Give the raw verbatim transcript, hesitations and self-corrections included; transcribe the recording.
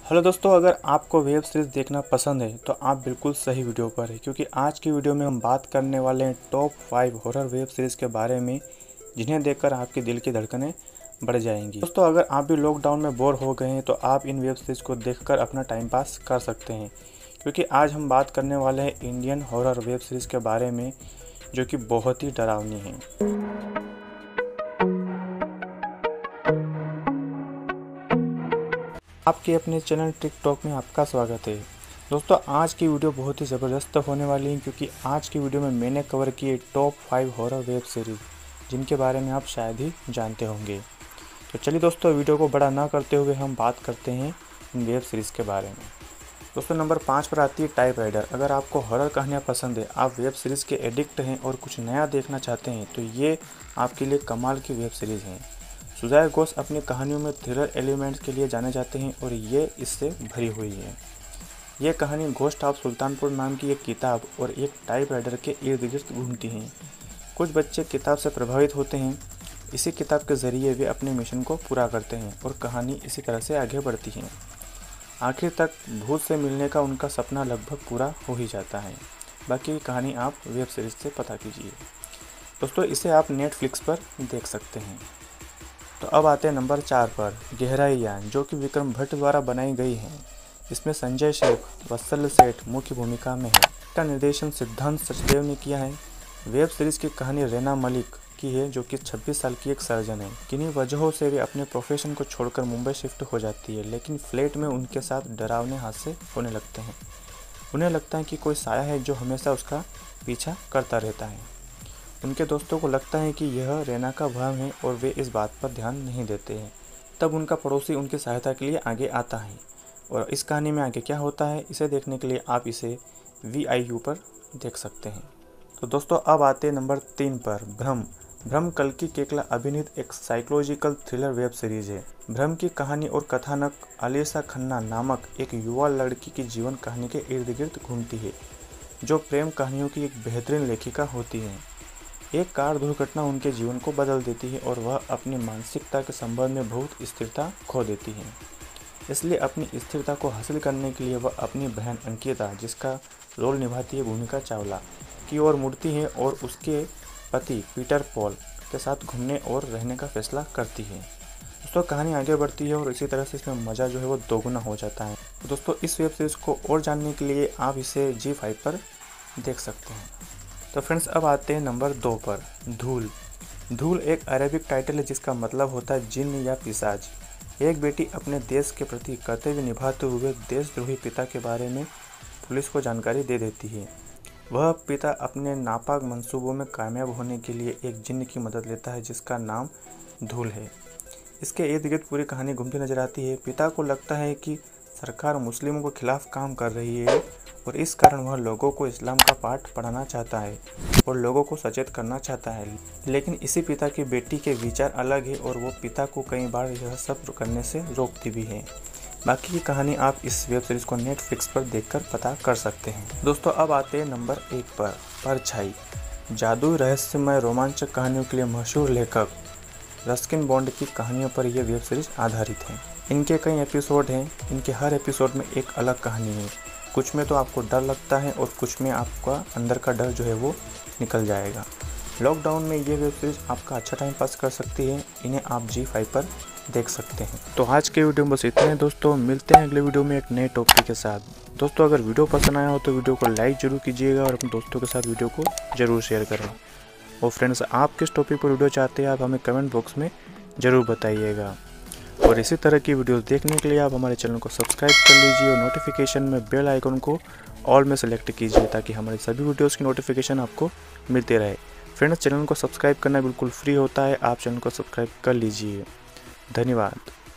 Hello दोस्तों, अगर आपको वेब सीरीज़ देखना पसंद है तो आप बिल्कुल सही वीडियो पर है, क्योंकि आज की वीडियो में हम बात करने वाले हैं top five horror web series के बारे में जिन्हें देखकर आपके दिल की धड़कनें बढ़ जाएंगी। दोस्तों, अगर आप भी लॉकडाउन में बोर हो गए हैं तो आप इन वेब सीरीज़ को देखकर अपना टाइम पास कर सकते हैं, क्योंकि आज हम बात करने वाले हैं इंडियन हॉरर वेब सीरीज़ के बारे में जो कि बहुत ही डरावनी है। आपके अपने चैनल टिकटॉक में आपका स्वागत है। दोस्तों, आज की वीडियो बहुत ही ज़बरदस्त होने वाली है, क्योंकि आज की वीडियो में मैंने कवर किए top five horror web series जिनके बारे में आप शायद ही जानते होंगे। तो चलिए दोस्तों, वीडियो को बड़ा ना करते हुए हम बात करते हैं इन वेब सीरीज़ के बारे में। दोस्तों, नंबर पाँच पर आती है टाइपराइटर। अगर आपको हॉरर कहानियाँ पसंद है, आप वेब सीरीज़ के एडिक्ट हैं और कुछ नया देखना चाहते हैं तो ये आपके लिए कमाल की वेब सीरीज़ है। सुजय घोष अपनी कहानियों में थ्रिलर एलिमेंट्स के लिए जाने जाते हैं और ये इससे भरी हुई है। ये कहानी घोस्ट ऑफ सुल्तानपुर नाम की एक किताब और एक टाइपराइटर के इर्द गिर्द घूमती है। कुछ बच्चे किताब से प्रभावित होते हैं। इसी किताब के ज़रिए वे अपने मिशन को पूरा करते हैं और कहानी इसी तरह से आगे बढ़ती है। आखिर तक भूत से मिलने का उनका सपना लगभग पूरा हो ही जाता है। बाकी की कहानी आप वेब सीरीज़ से पता कीजिए। दोस्तों, इसे आप नेटफ्लिक्स पर देख सकते हैं। तो अब आते हैं नंबर चार पर, गहराईयान, जो कि विक्रम भट्ट द्वारा बनाई गई है। इसमें संजय शेख, वत्सल सेठ मुख्य भूमिका में है। इसका निर्देशन सिद्धांत सचदेव ने किया है। वेब सीरीज़ की कहानी रेना मलिक की है, जो कि छब्बीस साल की एक सर्जन है। किन्हीं वजहों से वे अपने प्रोफेशन को छोड़कर मुंबई शिफ्ट हो जाती है, लेकिन फ्लैट में उनके साथ डरावने हादसे होने लगते हैं। उन्हें लगता है कि कोई साया है जो हमेशा उसका पीछा करता रहता है। उनके दोस्तों को लगता है कि यह रेना का भ्रम है और वे इस बात पर ध्यान नहीं देते हैं। तब उनका पड़ोसी उनकी सहायता के लिए आगे आता है। और इस कहानी में आगे क्या होता है, इसे देखने के लिए आप इसे वी आई यू पर देख सकते हैं। तो दोस्तों, अब आते हैं नंबर तीन पर, भ्रम। भ्रम कल्कि केकला अभिनीत एक साइकोलॉजिकल थ्रिलर वेब सीरीज है। भ्रम की कहानी और कथानक अलीसा खन्ना नामक एक युवा लड़की की जीवन कहानी के इर्द गिर्द घूमती है, जो प्रेम कहानियों की एक बेहतरीन लेखिका होती है। एक कार दुर्घटना उनके जीवन को बदल देती है और वह अपनी मानसिकता के संबंध में बहुत स्थिरता खो देती है। इसलिए अपनी स्थिरता को हासिल करने के लिए वह अपनी बहन अंकिता, जिसका रोल निभाती है भूमिका चावला, की ओर मुड़ती है और उसके पति पीटर पॉल के साथ घूमने और रहने का फैसला करती है। दोस्तों, कहानी आगे बढ़ती है और इसी तरह से इसमें मज़ा जो है वो दोगुना हो जाता है। तो दोस्तों, इस वेब सीरीज़ को और जानने के लिए आप इसे जी फाइव पर देख सकते हैं। तो फ्रेंड्स, अब आते हैं नंबर दो पर, धूल। धूल एक अरेबिक टाइटल है जिसका मतलब होता है जिन्न या पिशाच। एक बेटी अपने देश के प्रति कर्तव्य निभाते हुए देशद्रोही पिता के बारे में पुलिस को जानकारी दे देती है। वह पिता अपने नापाक मंसूबों में कामयाब होने के लिए एक जिन्न की मदद लेता है जिसका नाम धूल है। इसके इर्द गिर्द पूरी कहानी घूमती नजर आती है। पिता को लगता है कि सरकार मुस्लिमों के खिलाफ काम कर रही है और इस कारण वह लोगों को इस्लाम का पाठ पढ़ाना चाहता है और लोगों को सचेत करना चाहता है। लेकिन इसी पिता की बेटी के विचार अलग है और वो पिता को कई बार यह सब करने से रोकती भी है। बाकी की कहानी आप इस वेब सीरीज़ को नेटफ्लिक्स पर देखकर पता कर सकते हैं। दोस्तों, अब आते हैं नंबर एक पर, परछाई। जादुई रहस्यमय रोमांचक कहानियों के लिए मशहूर लेखक रस्किन बॉन्ड की कहानियों पर यह वेब सीरीज़ आधारित है। इनके कई एपिसोड हैं। इनके हर एपिसोड में एक अलग कहानी है। कुछ में तो आपको डर लगता है और कुछ में आपका अंदर का डर जो है वो निकल जाएगा। लॉकडाउन में ये वेब सीरीज़ आपका अच्छा टाइम पास कर सकती है। इन्हें आप जी फाइव पर देख सकते हैं। तो आज के वीडियो में बस इतने हैं दोस्तों। मिलते हैं अगले वीडियो में एक नए टॉपिक के साथ। दोस्तों, अगर वीडियो पसंद आया हो तो वीडियो को लाइक जरूर कीजिएगा और अपने दोस्तों के साथ वीडियो को ज़रूर शेयर करें। और फ्रेंड्स, आप किस टॉपिक पर वीडियो चाहते हैं आप हमें कमेंट बॉक्स में ज़रूर बताइएगा। और इसी तरह की वीडियोस देखने के लिए आप हमारे चैनल को सब्सक्राइब कर लीजिए और नोटिफिकेशन में बेल आइकन को ऑल में सेलेक्ट कीजिए, ताकि हमारे सभी वीडियोस की नोटिफिकेशन आपको मिलते रहे। फ्रेंड्स, चैनल को सब्सक्राइब करना बिल्कुल फ्री होता है। आप चैनल को सब्सक्राइब कर लीजिए। धन्यवाद।